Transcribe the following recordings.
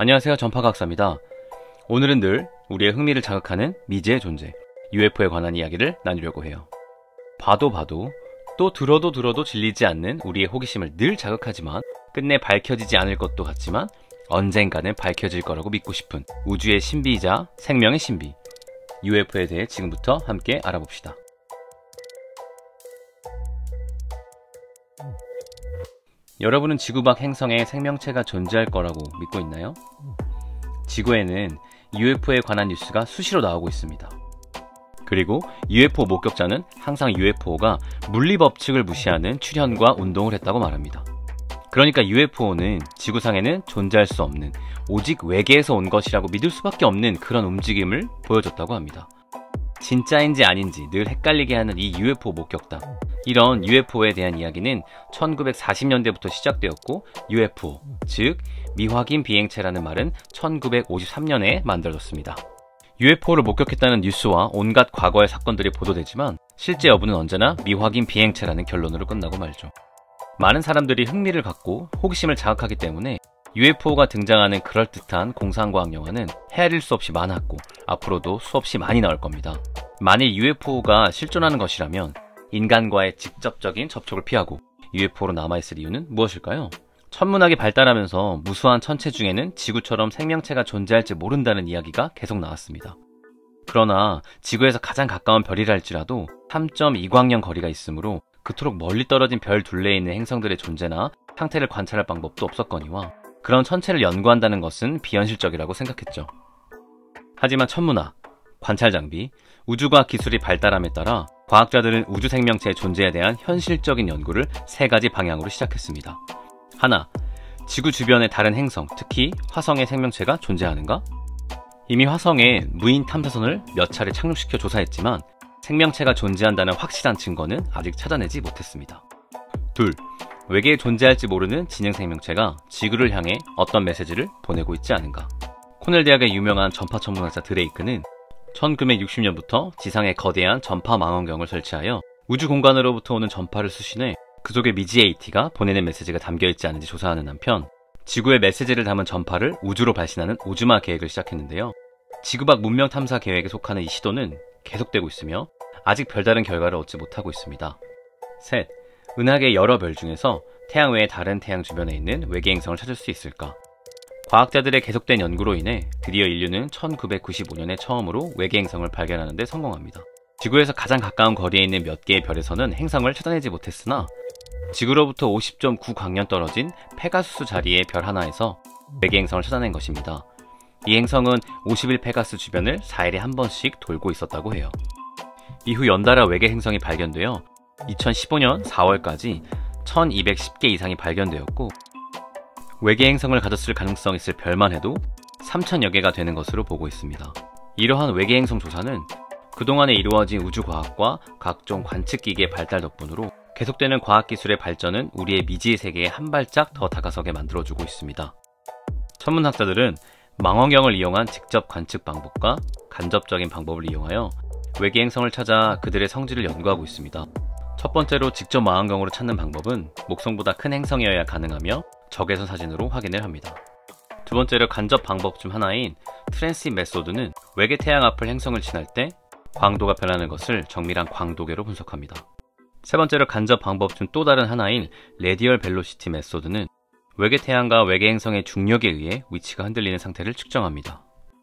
안녕하세요, 전파각사입니다. 오늘은 늘 우리의 흥미를 자극하는 미지의 존재, UFO에 관한 이야기를 나누려고 해요. 봐도 또 들어도 질리지 않는 우리의 호기심을 늘 자극하지만 끝내 밝혀지지 않을 것도 같지만 언젠가는 밝혀질 거라고 믿고 싶은 우주의 신비이자 생명의 신비, UFO에 대해 지금부터 함께 알아봅시다. 여러분은 지구 밖 행성에 생명체가 존재할 거라고 믿고 있나요? 지구에는 UFO에 관한 뉴스가 수시로 나오고 있습니다. 그리고 UFO 목격자는 항상 UFO가 물리 법칙을 무시하는 출현과 운동을 했다고 말합니다. 그러니까 UFO는 지구상에는 존재할 수 없는, 오직 외계에서 온 것이라고 믿을 수밖에 없는 그런 움직임을 보여줬다고 합니다. 진짜인지 아닌지 늘 헷갈리게 하는 이 UFO 목격담. 이런 UFO에 대한 이야기는 1940년대부터 시작되었고, UFO, 즉 미확인 비행체라는 말은 1953년에 만들어졌습니다. UFO를 목격했다는 뉴스와 온갖 과거의 사건들이 보도되지만 실제 여부는 언제나 미확인 비행체라는 결론으로 끝나고 말죠. 많은 사람들이 흥미를 갖고 호기심을 자극하기 때문에 UFO가 등장하는 그럴듯한 공상과학 영화는 헤아릴 수 없이 많았고 앞으로도 수없이 많이 나올 겁니다. 만일 UFO가 실존하는 것이라면 인간과의 직접적인 접촉을 피하고 UFO로 남아있을 이유는 무엇일까요? 천문학이 발달하면서 무수한 천체 중에는 지구처럼 생명체가 존재할지 모른다는 이야기가 계속 나왔습니다. 그러나 지구에서 가장 가까운 별이라 할지라도 3.2광년 거리가 있으므로 그토록 멀리 떨어진 별 둘레에 있는 행성들의 존재나 상태를 관찰할 방법도 없었거니와 그런 천체를 연구한다는 것은 비현실적이라고 생각했죠. 하지만 천문학, 관찰 장비, 우주과학 기술이 발달함에 따라 과학자들은 우주 생명체의 존재에 대한 현실적인 연구를 세 가지 방향으로 시작했습니다. 하나, 지구 주변의 다른 행성, 특히 화성의 생명체가 존재하는가? 이미 화성에 무인 탐사선을 몇 차례 착륙시켜 조사했지만 생명체가 존재한다는 확실한 증거는 아직 찾아내지 못했습니다. 둘, 외계에 존재할지 모르는 진행 생명체가 지구를 향해 어떤 메시지를 보내고 있지 않은가? 코넬 대학의 유명한 전파 천문학자 드레이크는 1960년부터 지상에 거대한 전파 망원경을 설치하여 우주 공간으로부터 오는 전파를 수신해 그 속에 미지의 ET가 보내는 메시지가 담겨있지 않은지 조사하는 한편 지구의 메시지를 담은 전파를 우주로 발신하는 우주마 계획을 시작했는데요. 지구 밖 문명 탐사 계획에 속하는 이 시도는 계속되고 있으며 아직 별다른 결과를 얻지 못하고 있습니다. 셋, 은하계 여러 별 중에서 태양 외의 다른 태양 주변에 있는 외계 행성을 찾을 수 있을까? 과학자들의 계속된 연구로 인해 드디어 인류는 1995년에 처음으로 외계 행성을 발견하는 데 성공합니다. 지구에서 가장 가까운 거리에 있는 몇 개의 별에서는 행성을 찾아내지 못했으나 지구로부터 50.9광년 떨어진 페가수스 자리의 별 하나에서 외계 행성을 찾아낸 것입니다. 이 행성은 51 페가스 주변을 4일에 한 번씩 돌고 있었다고 해요. 이후 연달아 외계 행성이 발견되어 2015년 4월까지 1210개 이상이 발견되었고 외계 행성을 가졌을 가능성이 있을 별만 해도 3000여 개가 되는 것으로 보고 있습니다. 이러한 외계 행성 조사는 그동안에 이루어진 우주과학과 각종 관측기기의 발달 덕분으로 계속되는 과학기술의 발전은 우리의 미지의 세계에 한 발짝 더 다가서게 만들어주고 있습니다. 천문학자들은 망원경을 이용한 직접 관측 방법과 간접적인 방법을 이용하여 외계 행성을 찾아 그들의 성질을 연구하고 있습니다. 첫 번째로 직접 망원경으로 찾는 방법은 목성보다 큰 행성이어야 가능하며 적외선 사진으로 확인을 합니다. 두 번째로 간접 방법 중 하나인 트랜sit 메소드는 외계 태양 앞을 행성을 지날 때 광도가 변하는 것을 정밀한 광도계로 분석합니다. 세 번째로 간접 방법 중 또 다른 하나인 레디얼 벨로시티 메소드는 외계 태양과 외계 행성의 중력에 의해 위치가 흔들리는 상태를 측정합니다.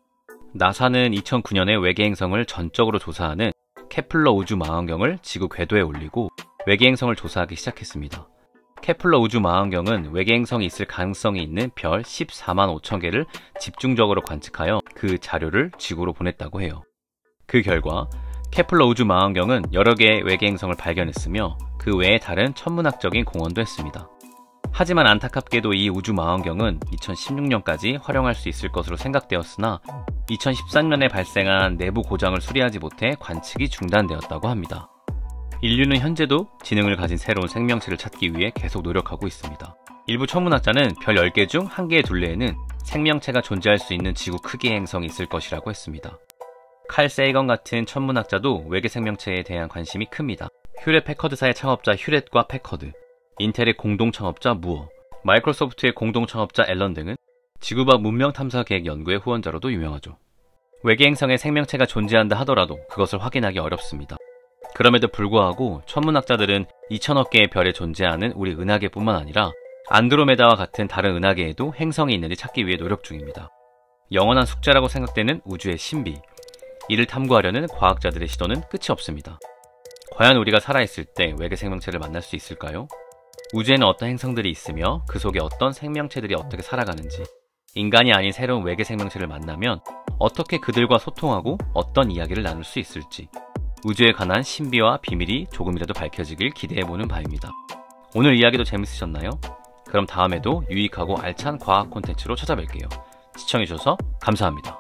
나사는 2009년에 외계 행성을 전적으로 조사하는 케플러 우주 망원경을 지구 궤도에 올리고 외계 행성을 조사하기 시작했습니다. 케플러 우주 망원경은 외계 행성이 있을 가능성이 있는 별 14만 5천 개를 집중적으로 관측하여 그 자료를 지구로 보냈다고 해요. 그 결과 케플러 우주 망원경은 여러 개의 외계 행성을 발견했으며 그 외에 다른 천문학적인 공헌도 했습니다. 하지만 안타깝게도 이 우주 망원경은 2016년까지 활용할 수 있을 것으로 생각되었으나 2013년에 발생한 내부 고장을 수리하지 못해 관측이 중단되었다고 합니다. 인류는 현재도 지능을 가진 새로운 생명체를 찾기 위해 계속 노력하고 있습니다. 일부 천문학자는 별 10개 중 1개의 둘레에는 생명체가 존재할 수 있는 지구 크기의 행성이 있을 것이라고 했습니다. 칼 세이건 같은 천문학자도 외계 생명체에 대한 관심이 큽니다. 휴렛 패커드사의 창업자 휴렛과 패커드, 인텔의 공동 창업자 무어, 마이크로소프트의 공동 창업자 앨런 등은 지구 밖 문명 탐사 계획 연구의 후원자로도 유명하죠. 외계 행성에 생명체가 존재한다 하더라도 그것을 확인하기 어렵습니다. 그럼에도 불구하고 천문학자들은 2000억 개의 별에 존재하는 우리 은하계뿐만 아니라 안드로메다와 같은 다른 은하계에도 행성이 있는지 찾기 위해 노력 중입니다. 영원한 숙제라고 생각되는 우주의 신비, 이를 탐구하려는 과학자들의 시도는 끝이 없습니다. 과연 우리가 살아있을 때 외계 생명체를 만날 수 있을까요? 우주에는 어떤 행성들이 있으며 그 속에 어떤 생명체들이 어떻게 살아가는지, 인간이 아닌 새로운 외계 생명체를 만나면 어떻게 그들과 소통하고 어떤 이야기를 나눌 수 있을지, 우주에 관한 신비와 비밀이 조금이라도 밝혀지길 기대해보는 바입니다. 오늘 이야기도 재밌으셨나요? 그럼 다음에도 유익하고 알찬 과학 콘텐츠로 찾아뵐게요. 시청해주셔서 감사합니다.